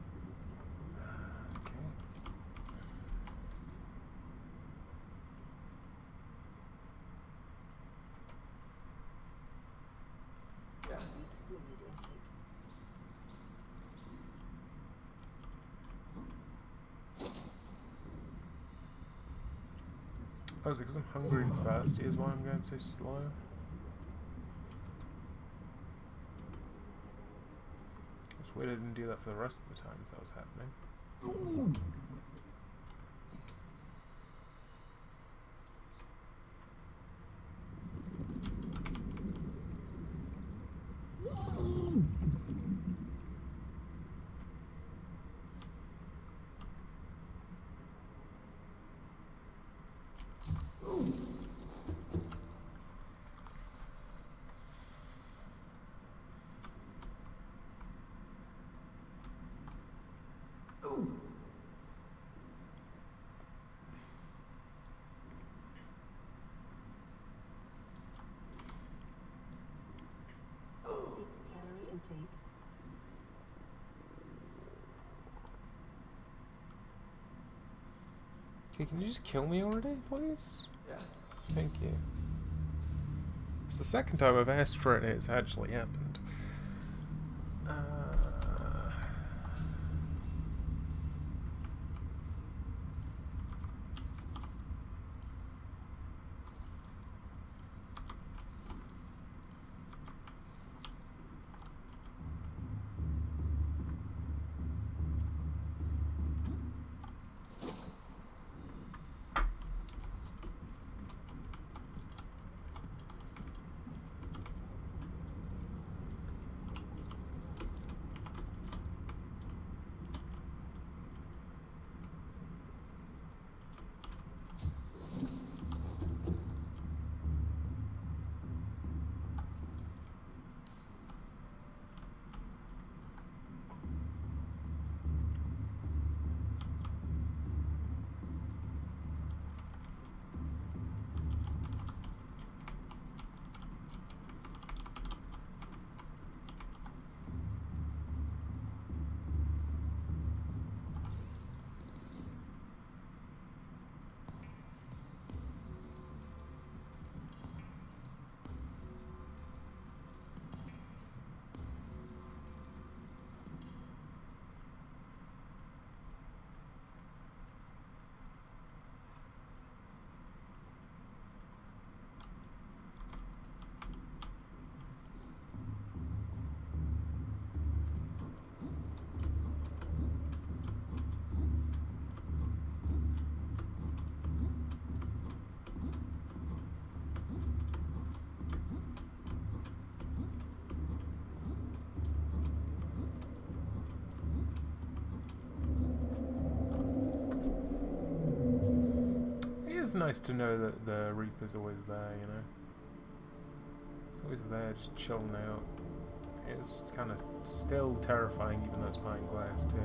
Okay. Oh, is it because I'm hungry and thirsty is why I'm going so slow? It's weird I didn't do that for the rest of the times that was happening. Intake. Okay, can you just kill me already, please? Yeah. Thank you. It's the second time I've asked for it and it's actually happened. Uh... It's nice to know that the Reaper's always there, you know. It's always there, just chilling out. It's kind of still terrifying, even though it's behind glass, too.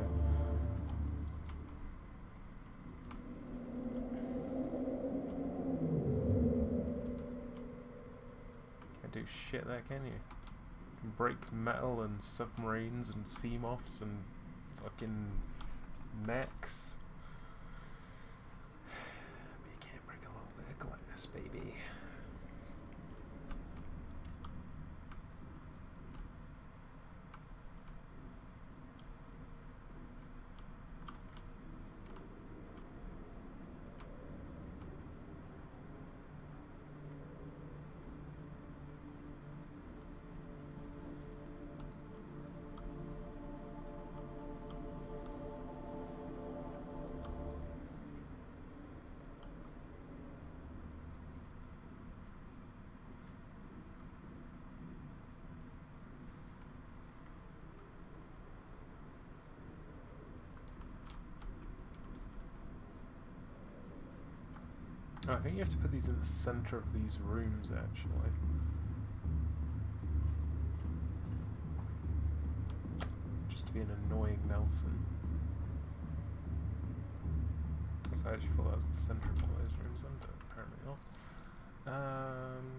Can't do shit there, can you? You can break metal and submarines and sea moths and fucking mechs. Glass, baby. Oh, I think you have to put these in the center of these rooms, actually. Just to be an annoying Nelson. Because I actually thought that was the center of one of those rooms, but apparently not. Um,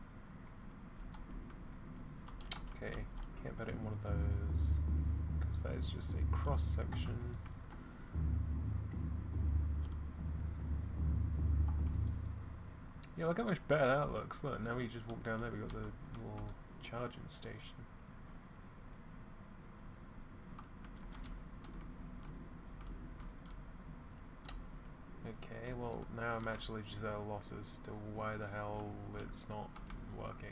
okay, can't put it in one of those, because that is just a cross-section. Yeah, look how much better that looks. Look, now we just walk down there, we got the little charging station. Okay, well, well, now I'm actually just at a loss as to why the hell it's not working.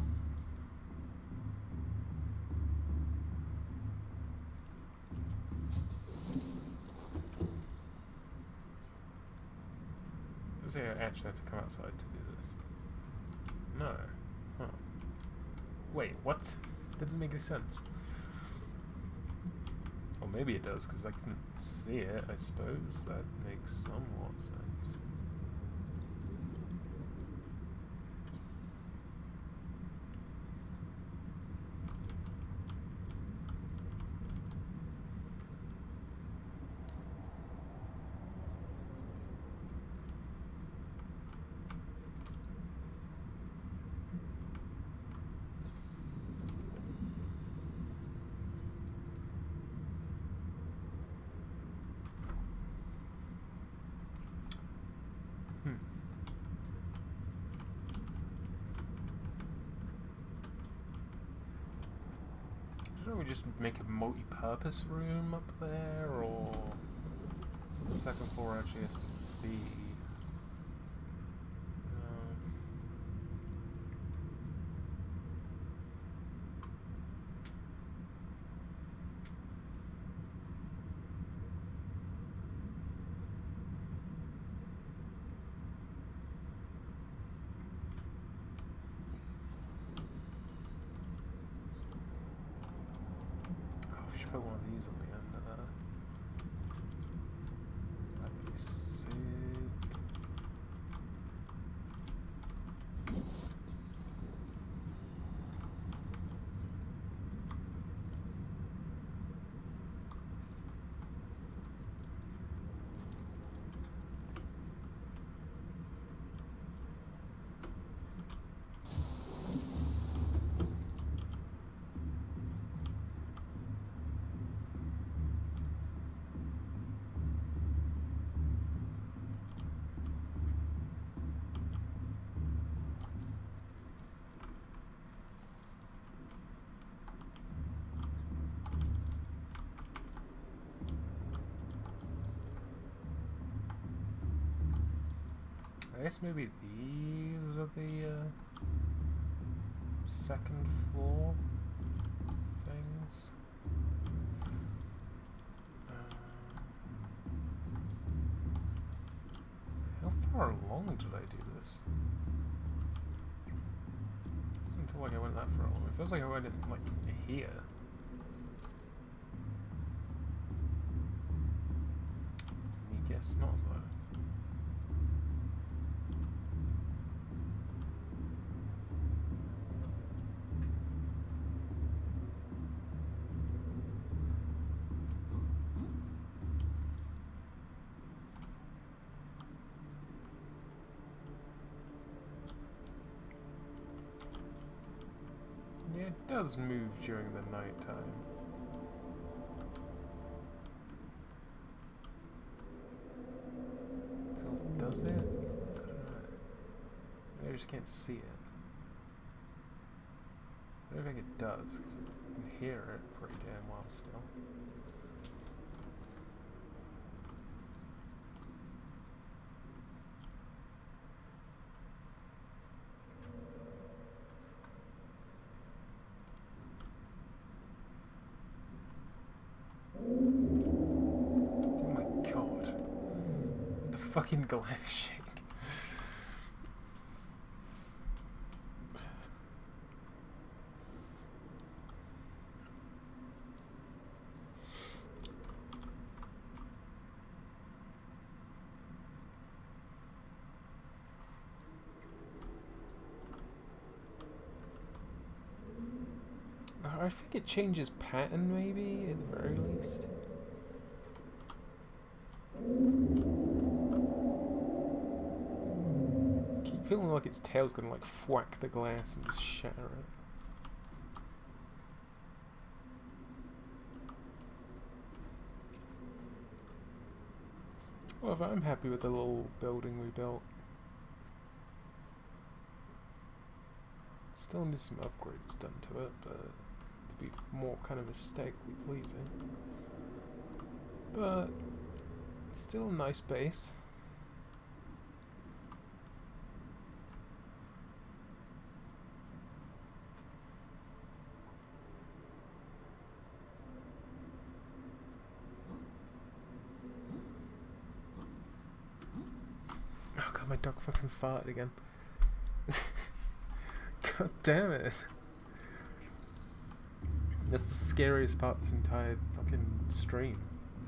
Does it actually have to come outside to do this? No. Huh. Wait, what? That doesn't make any sense. Or maybe it does, because I can see it, I suppose. That makes somewhat sense. We just make a multi-purpose room up there, or the second floor actually has to be. Um, Put one of these on the end of that. That'd be sick. I guess maybe these are the uh, second floor things. Um, how far along did I do this? It doesn't feel like I went that far along. It feels like I went in, like here. I guess not though. It does move during the night time. So does it? I don't know. I just can't see it. I don't think it does, because I can hear it pretty damn well still. Fucking glass shake. I think it changes pattern, maybe, at the very least. Feeling like its tail's gonna like whack the glass and just shatter it. Well, I'm happy with the little building we built. Still need some upgrades done to it, but to be more kind of aesthetically pleasing. But still a nice base. my dog fucking farted again. God damn it. That's the scariest part of this entire fucking stream.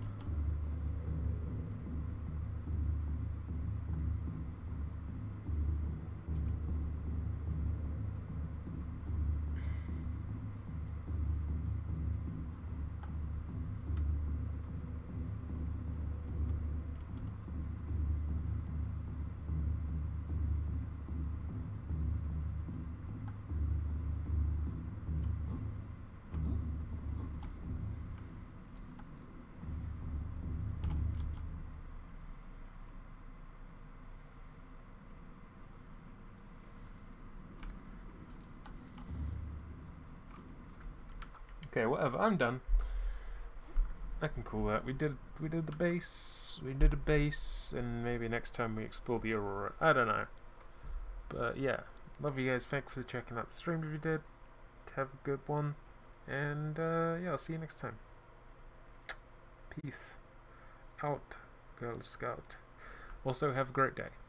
Okay, whatever. I'm done. I can call that. We did. We did the base. We did a base, and maybe next time we explore the Aurora. I don't know. But yeah, love you guys. Thank you for checking out the stream. If you did, have a good one, and uh, yeah, I'll see you next time. Peace out, Girl Scout. Also, have a great day.